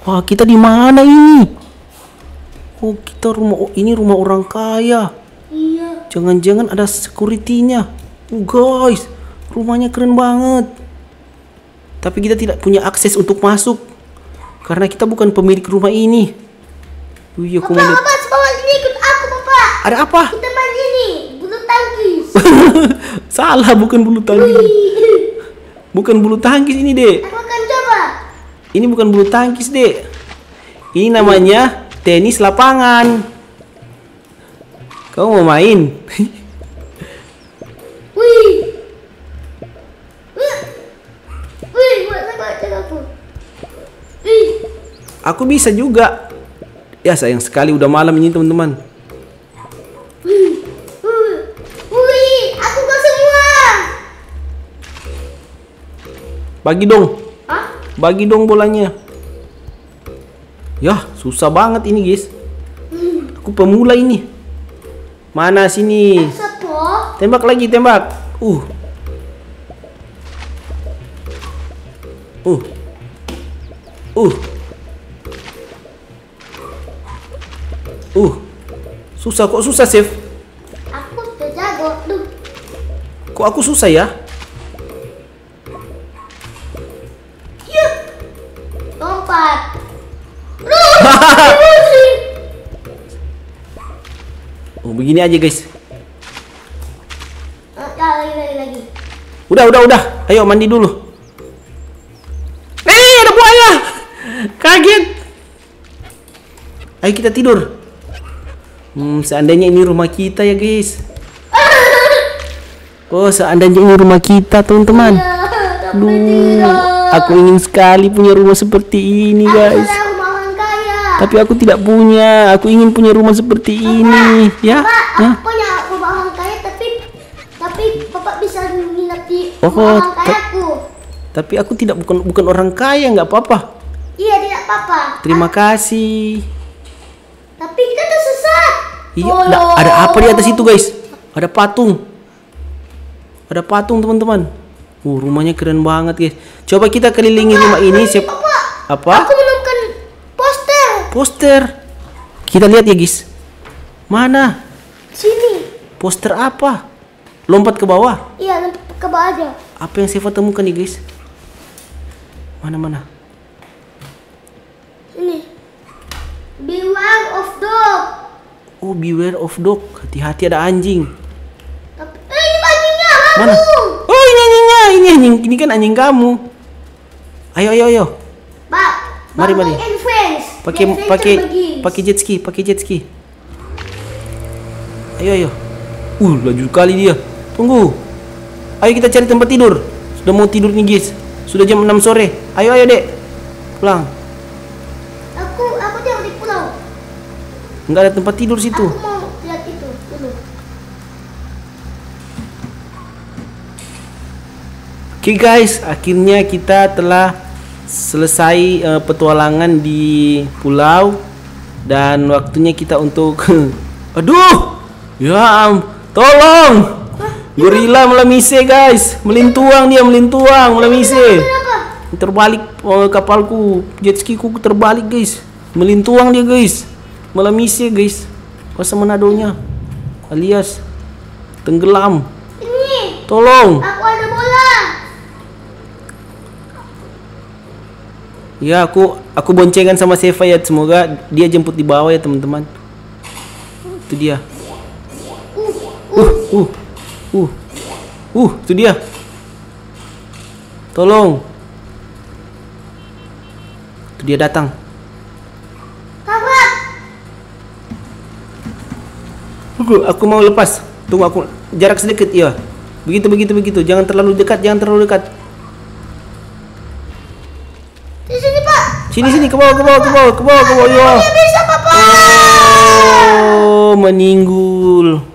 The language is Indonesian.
Wah, kita di mana ini? Oh, kita rumah. Oh, ini rumah orang kaya. Iya. Jangan-jangan ada security-nya. Oh, guys, rumahnya keren banget. Tapi kita tidak punya akses untuk masuk karena kita bukan pemilik rumah ini. Iya, aku mau lihat. Papa, sebawa ini ikut aku, Papa. Ada apa? Kita main ini, bulu tangkis. Salah, bukan bulu tangkis. Bukan bulu tangkis ini, Dek. Aku akan coba. Ini bukan bulu tangkis, Dek. Ini namanya tenis lapangan. Kamu mau main? Wih. Wih, buat aku. Wih. Aku bisa juga. Ya, sayang sekali udah malam ini, teman-teman. Wih, aku gak semua. Bagi dong. Hah? Bagi dong bolanya. Yah, susah banget ini, guys. Aku pemula ini. Mana sini? Sepo. Tembak lagi, tembak. Uh. Susah, kok susah, Chef? Aku udah jago tuh. Kok aku susah ya? Yuk. Lompat. Oh, begini aja, guys. Lagi. Udah. Ayo mandi dulu. Ada buaya. Kaget. Ayo kita tidur. Seandainya ini rumah kita ya, guys. Oh, seandainya ini rumah kita, teman-teman. Aku ingin sekali punya rumah seperti ini, guys. Tapi aku tidak punya. Aku ingin punya rumah seperti ini, ya. Aku punya rumah orang kaya, tapi Papa bisa nginep di rumah orang kaya aku. Tapi aku bukan orang kaya, nggak apa-apa. Iya, tidak apa-apa. Terima kasih. Tapi kita tersesat. Iya, ada apa di atas itu, guys? Ada patung. Ada patung, teman-teman. Rumahnya keren banget, guys. Coba kita kelilingi rumah ini. Apa? Aku menemukan poster. Poster. Kita lihat ya, guys. Mana? Sini. Poster apa? Lompat ke bawah. Iya, lompat ke bawah aja. Apa yang saya temukan nih, guys? Mana? Ini. Beware of dog. Oh, beware of dog. Hati-hati ada anjing. Ini anjingnya. Mana? Oh, ini anjingnya. Ini kan anjing kamu. Ayo. Pak, Mari. Pakai jet ski. Ayo. Laju kali dia. Tunggu. Ayo kita cari tempat tidur. Sudah mau tidur nih, guys. Sudah jam 6 sore. Ayo, Dek. Pulang. Aku jangan di pulau. Enggak ada tempat tidur situ. Aku mau lihat itu dulu. Oke, guys, akhirnya kita telah selesai petualangan di pulau dan waktunya kita untuk aduh. Ya, tolong. Gorila melamise, guys. Melintuang, melamise. Terbalik kapalku, jet ski ku terbalik, guys. Melintuang dia, guys. Melamise, guys. Kuasa Manadonya alias tenggelam. Ini. Tolong. Aku ada bola. Ya, aku boncengan sama Seva ya. Semoga dia jemput di bawah ya, teman-teman. Itu dia. Itu dia. Tolong. Itu dia datang. Kakak. Aku mau lepas. Tunggu, aku jarak sedikit ya. Begitu. Jangan terlalu dekat. Di sini, Pak. Sini ke bawah ya. Bisa, Papa. Oh, meninggul.